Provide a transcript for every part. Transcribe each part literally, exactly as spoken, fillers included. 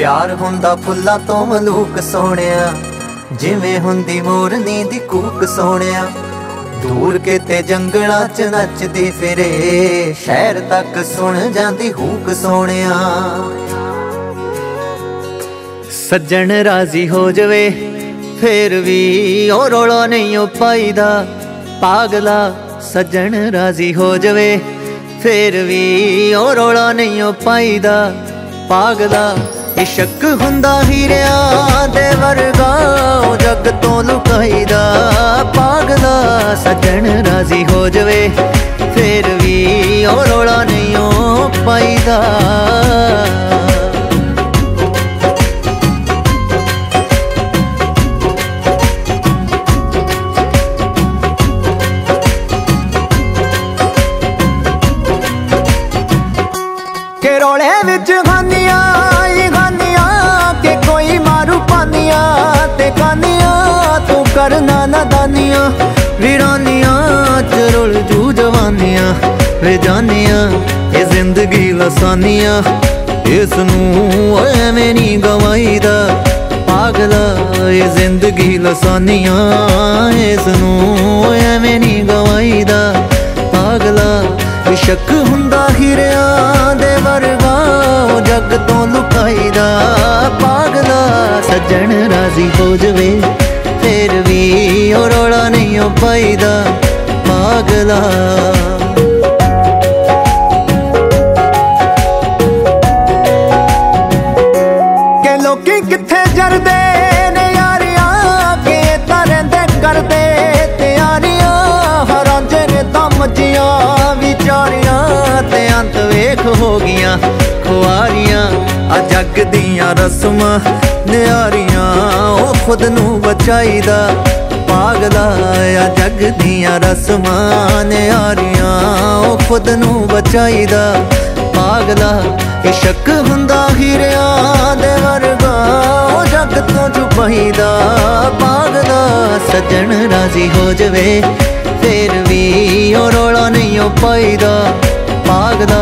प्यार हुंदा फुल्लां तो मलूक सोहणिया, जिवें हुंदी मोरनी दी कूक सोहणिया। दूर किते जंगलां च नचदी फिरे, शहर तक सुन जांदी हूक सोहणिया। सज्जन राजी हो जावे फिर भी ओ रौला नहीं ओ पाईदा, पागला सज्जन राजी हो जावे फिर भी ओ रौला नहीं ओ पाईदा, पागला। इशक हुंदा हीरिया दे वर्गा ओ जग तो लुकाईदा, पागला सज्जन राजी हो जावे फिर भी ओ रौला नहीं ओ पाईदा। के रोले विच गानिया गानिया के कोई मारू पानिया ते गानिया, तू करना नादानिया वीरानिया च रुल जू जवानिया। वे जानिया ये जिंदगी लसानिया, इसनू एवें नहीं गवाईदा, पागला ये जिंदगी लसानिया, इसनू एवें नहीं गवाईदा, पागला। इशक हुंदा हीरिया दे वर्गा ओ जग तो लुकाईदा, पागला सज्जन राजी हो जावे फिर भी ओ रौला नहीं ओ पाईदा, पागला। के लोकी किथे जरदे ने यारियां, के तां रहिंदे करदे तैयारियां, हरांजे ने दम जियां विचारियां ते अंत वेख हो गियां खुआरियां। आ जग दियां रस्मां न्यारियां ओ खुद नू बचाईदा, पागला। आ जग दियां रस्मां न्यारियां ओ खुद नू बचाईदा, पागला। इशक हुंदा हीरिया दे वर्गा ओ जग तो छुपाईदा, पागला सज्जन राजी हो जावे फिर भी ओ रौला नहीं ओ पाईदा, पागला।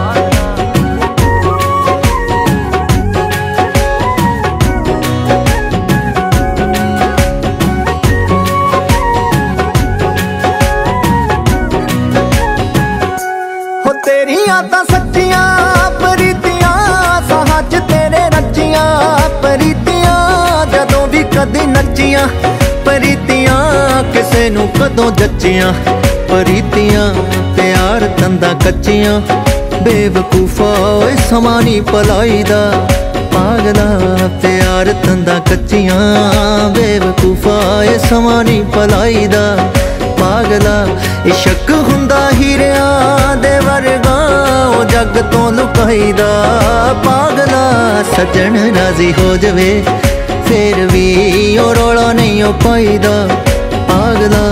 हो तेरियां तां सच्चियां प्रीतियां, साहां च तेरे रचियां प्रीतियां, जदों भी कदी नचियां प्रीतियां, किसे नू कदों जच्चियां प्रीतियां। प्यार तंदा कच्चियां बेवकूफा ओए समा नहीं पलाईदा, पागला। प्यार तंदा कच्चियां बेवकूफा ओए समा नहीं पलाईदा, पागला। इशक हुंदा हीरिया दे वर्गा ओ जग तो लुकाईदा, पागला सज्जन राजी हो जावे फिर भी ओ रौला नहीं ओ पाईदा, पागला।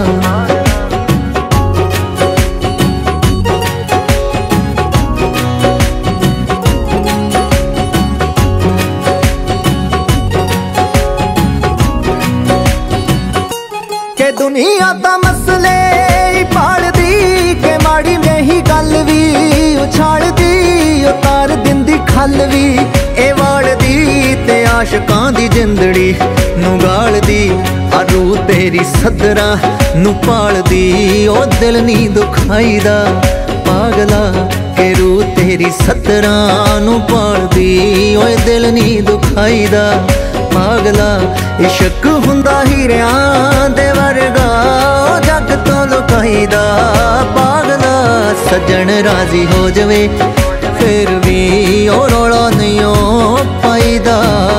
के दुनिया दा मसले पालदी, के माड़ी में ही गल भी उछालदी, उतार दिंदी खल भी ए वालदी, ते आशकां दी जिंदड़ी नू गालदी। आरू तेरी सदरा नू पालदी ओ दिल नी दुखाईदा, पागला। के रू तेरी सदरा नू पालदी ओ दिल नी दुखाईदा, पागला। इशक हुंदा हीरिया दे वर्गा ओ जग तो लुकाईदा, पागला सज्जन राजी हो जावे फिर भी ओ रौला नहीं ओ पाईदा।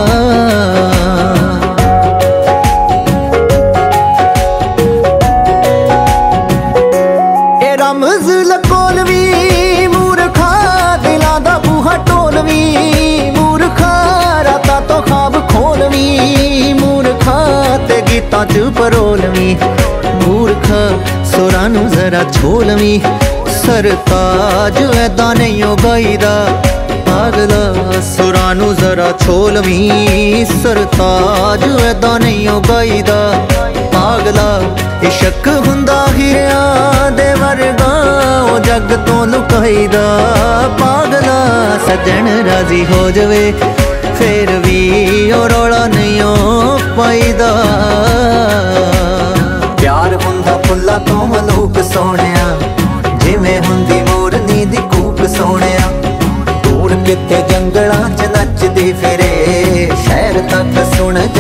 ए रमज लकोलवी मूर्खा, दिलां दा बूहा ढोलवी मूर्खा, रातां तो ख्वाब खोलवी मूर्खा, ते गीतां च परोलवी मूर्खा। सुरां नू जरा छोलवी, सरताज ऐदा नहीं ओ गाईदा, पागला। सुरां नू जरा छोलवी, सरताज ऐदा नहीं ओ गाईदा, पागला। इशक हुंदा हीरिया दे वर्गा ओ जग तो लुकाईदा, पागला। सज्जन राजी हो जावे फिर भी ओ रौला नहीं पाईदा। प्यार हुंदा फुल्ला तो मलूक सोहणिया, जिवें हुंदी मोरनी दी कूक सोहणिया। दूर किते जंगलां च नचदी फिरे, शहर तक सुन